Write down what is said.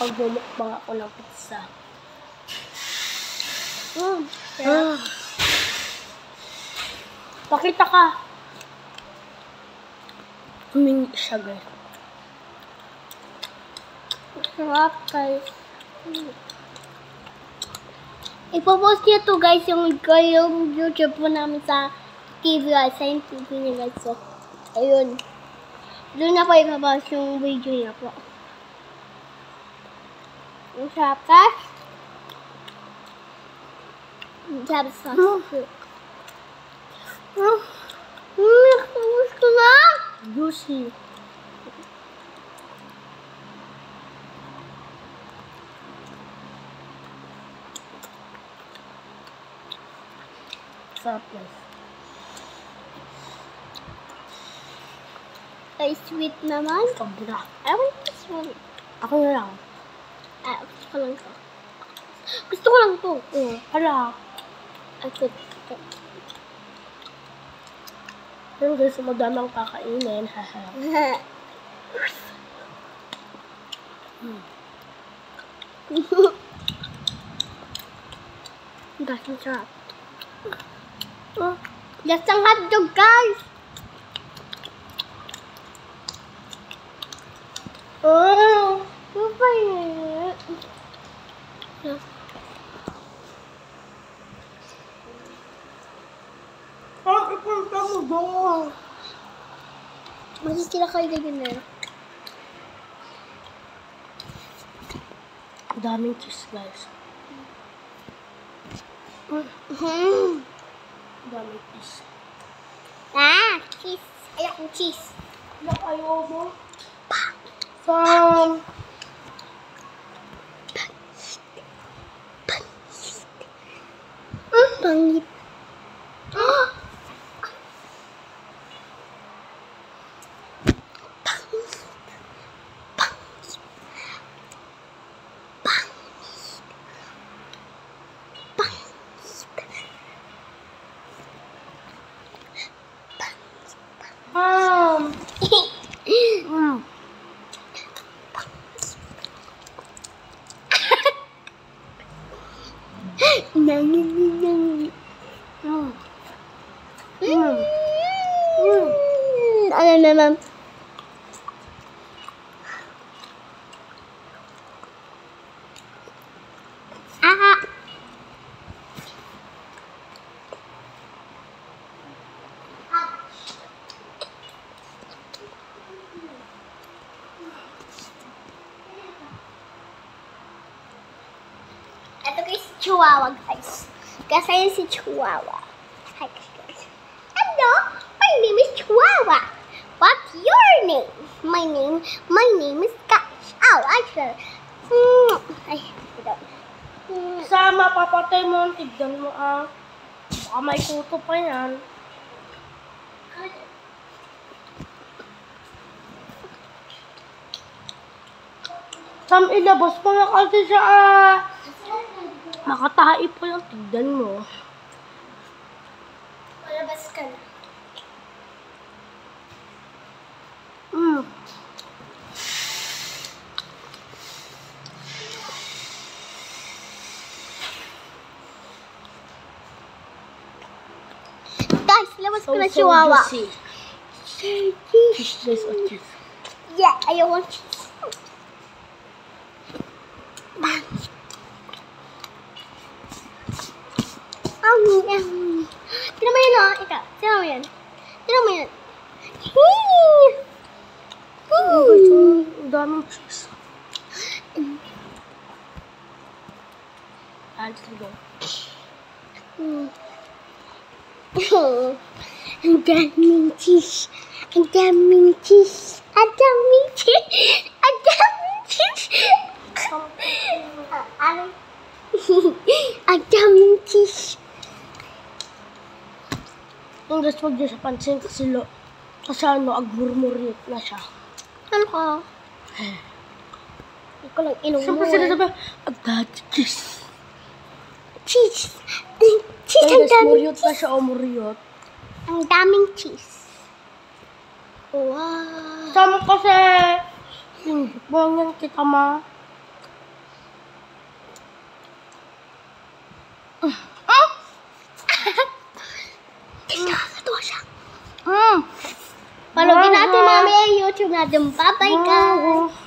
Magbumukbang ako ng pizza. Pakita ka. Humingi siya, guys. Sarap, guys. Ipopost niya to, guys, yung YouTube po namin sa TV, guys. Sa yung TV niya, guys. So, ayun. Doon na po ipopost yung video niya po. Ang sarap, guys. Ang sarap sa gusto na. Juicy. Sarap, guys. Ay, sweet naman. Sobra. I want this one. Ako na lang. Gusto ko lang to. Gusto ko lang to. Hala. Okay. Pero guys, madami ang kakainin. Guys, ang sarap. That's ang hotdog, guys. Ano ba yun? Ipunta mo doon. Masisira kayo ganyan na. Daming cheese, guys. Daming cheese. Cheese. Ayak ng cheese. Ayaw mo? Sam! Pangit. Ano naman? Ito guys, Chihuahua, guys. Kasi yun si Chihuahua. Hi guys. Hello, my name is Chihuahua. What's your name? My name is Cash. Oh, actually. Ay, ito. Sama, papatay mo. Tignan mo, Baka may kuto pa yan. Sam, ilabas mo na kasi siya, Makatahi po yung tignan mo. Malabas ka na. Guys, labas ko na Chihuahua. Cheese or cheese? Yeah, I want cheese. Tinan mo yun, ikaw. Tinan mo yan. Tinan mo yan. Ang daming cheese. Let's go. Ang daming cheese. Ang daming cheese. Ang daming cheese. Ang daming cheese. Ang daming cheese. Ang guys, huwag niyo sa pansin kasi agmurmurit na siya. Ano ka? Hindi ko lang inom mo. Siyempre sila sabi, agdati cheese. Cheese. Cheese ang Guys, daming muryot na siya o muryot. Ang daming cheese. Wow. Sama kasi, hindi po lang yan kita ma. Nakakatawa siya. Palugin natin mamaya yung YouTube natin. Bye-bye, guys.